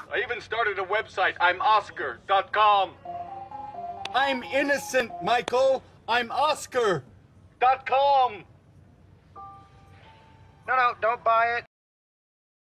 I even started a website, I'mOscar.com. I'm innocent, Michael. I'm Oscar.com. No, don't buy it.